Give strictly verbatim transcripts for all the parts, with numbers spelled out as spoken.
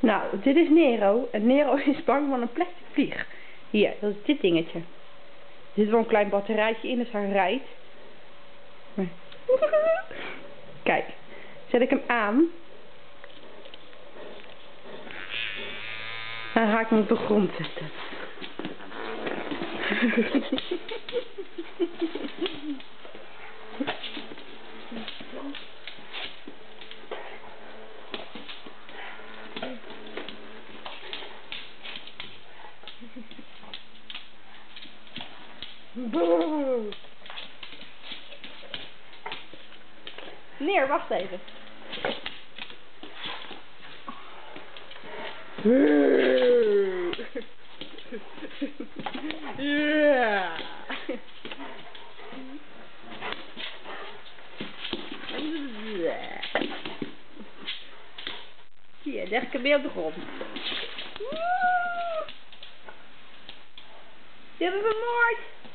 Nou, dit is Nero. En Nero is bang van een plastic vlieg. Hier, dat is dit dingetje. Er zit wel een klein batterijtje in, dus hij rijdt. Kijk, zet ik hem aan. Dan ga ik hem op de grond zetten. Neer, wacht even. Ja. Hier, leg ik hem weer op de grond. Je hebt hem vermoord.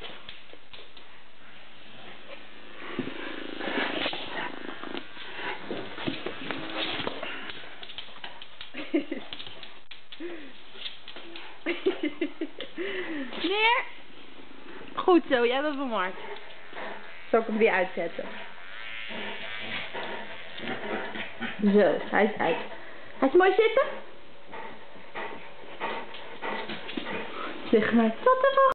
Neer. Goed zo, jij hebt hem vermoord. Zal ik hem weer uitzetten? Zo, hij is uit. Ga je mooi zitten? Zeg maar, tot de volgende.